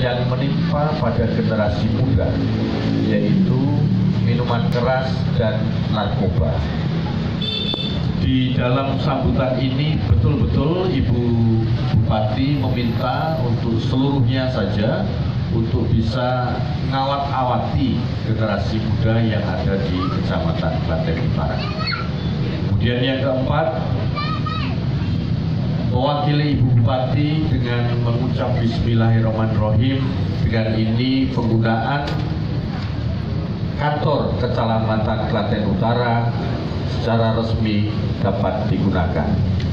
yang menimpa pada generasi muda, yaitu minuman keras dan narkoba. Di dalam sambutan ini betul-betul Ibu Bupati meminta untuk seluruhnya saja untuk bisa ngawat-awati generasi muda yang ada di Kecamatan Klaten Utara. Kemudian yang keempat, mewakili Ibu Bupati dengan mengucap Bismillahirrahmanirrahim, dengan ini penggunaan kantor Kecamatan Klaten Utara secara resmi dapat digunakan.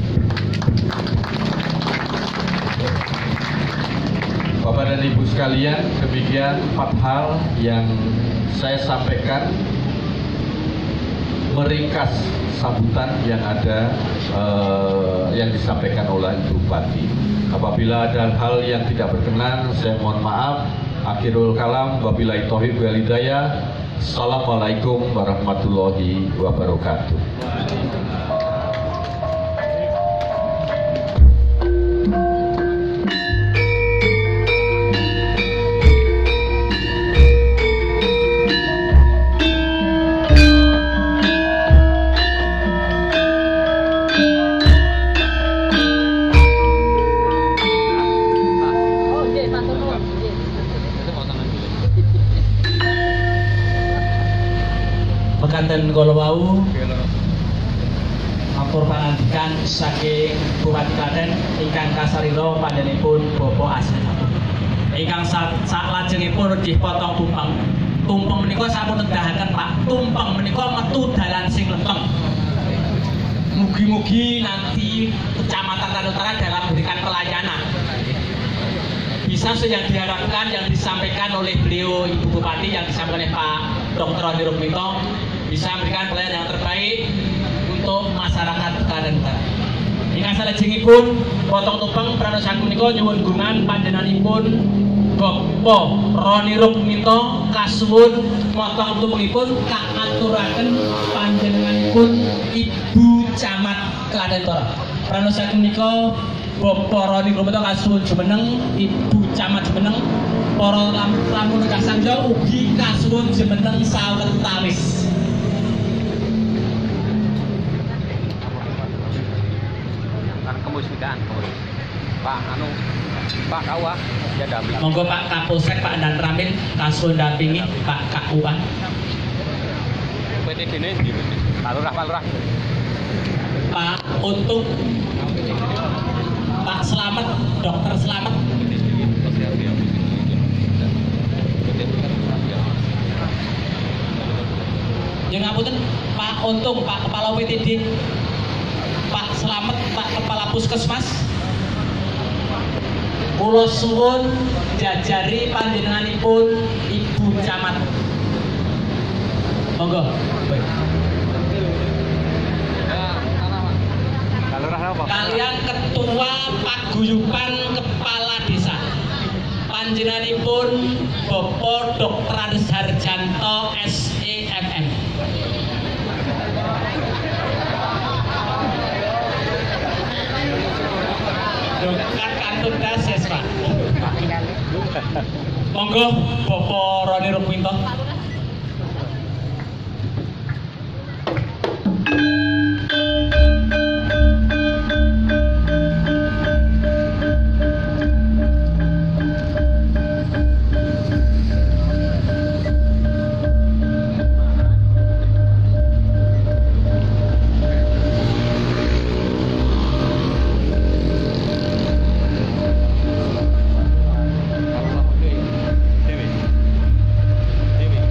Bapak dan Ibu sekalian, demikian 4 hal yang saya sampaikan meringkas sambutan yang ada yang disampaikan oleh Ibu Bupati. Apabila ada hal yang tidak berkenan, saya mohon maaf. Akhirul kalam, wabillahi taufiq wal hidayah. Assalamualaikum warahmatullahi wabarakatuh. Mekaten kala wau ampun pangandikan saking Bupati Klaten ingkang kasarira panjenenganipun Bapak Asri. Ingkang salajengipun nggih potong tumpeng. Tumpeng menika sampun nedahaken Pak, tumpeng menika metu dalan sing lempeng. Mugi-mugi nanti Kecamatan Klaten Utara dalam memberikan pelayanan bisa yang diharapkan yang disampaikan oleh beliau Ibu Bupati, yang disampaikan oleh Pak Dr. Roni Rukminto, bisa memberikan pelayanan yang terbaik untuk masyarakat Klaten Utara. Ingkang salajengipun potong tumpeng pranosa punika nyuwun gungan panjenenganipun Bapak Roni Rukminto kasuwun potong tumpengipun kaaturaken panjenenganipun Ibu Camat Klaten Utara. Pranosa punika Bapak Roni Rukminto kasuwun jumeneng, Ibu Camat jumeneng, para lamun kasanja ugi kasuwun jumeneng sawetawis. Kemusikan Pak Pak Kawah ya dampingi. Monggo Pak Kapolsek Pak Dan Ramil kasuwun dampingi Pak KUA. PTD-ne ndi? Pak Lurah. Pak Untung, Pak Slamet, Dokter Slamet. Yang ngapunten Pak Untung, Pak Kepala PTD, Pak Slamet, Pak Kepala Puskesmas. Kula suwun jajari panjenenganipun Ibu Camat. Monggo. Kalian Ketua Paguyuban Kepala Desa panjenenganipun Bapak Dr. Harjanto SEMM. Dokter kantun dases Pak. Monggo Bapak Roni Rukminto. Dewi.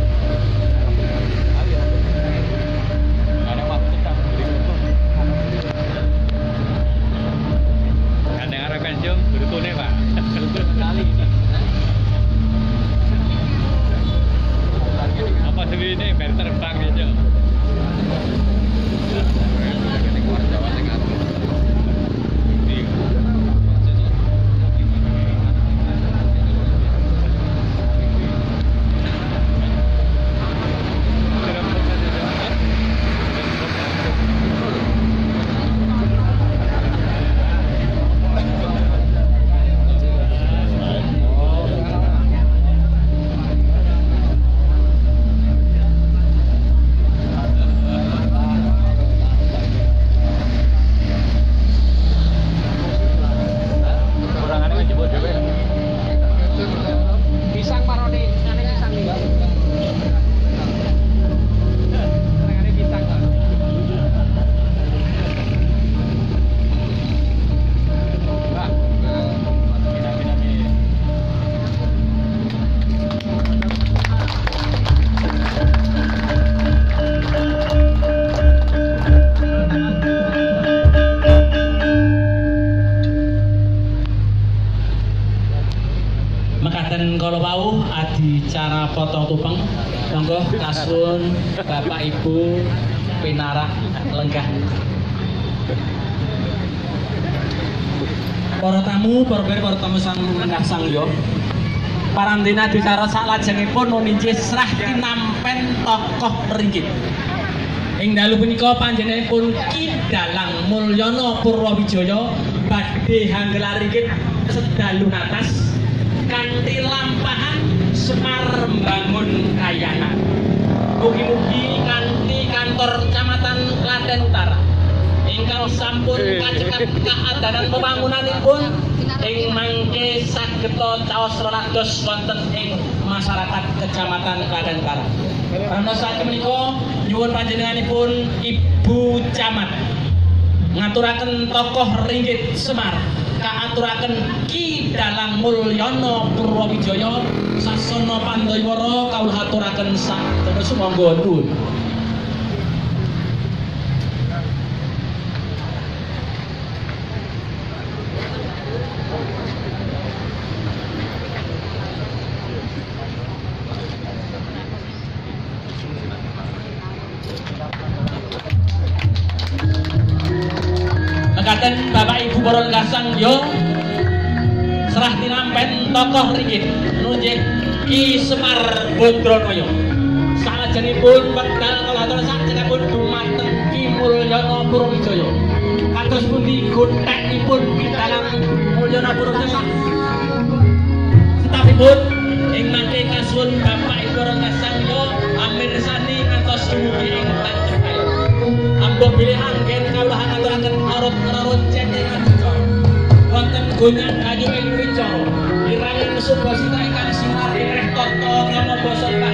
Mekaten kala wau adicara potong tumpeng. Monggo kasuwun Bapak Ibu pinarah lenggah. Para tamu, para tamu sang lenggah sangya. Parandina dicara salajengipun nuninci srah tinampen tokoh ringgit. Ing dalu punika panjenenganipun Ki Dalang Mulyana Purwawijaya badhe hanggelar ringgit sedalu natas kanthi lampahan Semar mbangun Kayana. Mugi-mugi kanthi kantor Kecamatan Klaten Utara ingkang sampun kacekap kaadanan pembangunanipun ing mangke saged caos relados wonten ing masyarakat Kecamatan Klaten Utara. Karena saat menika nyuwun panjenenganipun Ibu Camat ngaturaken tokoh ringgit Semar kaaturaken Ki Dalang Mulyana Purwawijaya sasana Pandhaywara kawula aturaken saterus monggo nuwun. Mekaten Bapak Ibu para gasang yo serah tinampen tokoh ringgit nunjih Ki Semar Badranaya. Salajengipun wekdal kala atur sajengipun dumateng Ki Mulyana Purwawijaya. Kados pundi gontekipun Ki Dalang Mulyana Purwawijaya. Setapipun ing mangke kasuwun Bapak Ibu para gasang yo amirsani ngantos dumugi ing tanjung ayu. Ambo bilih anggen kawula ngaturaken arut-arut cendengan wonten gonyan kayu ing wicara iranging subasita ingkang sinar ireh tata nama basa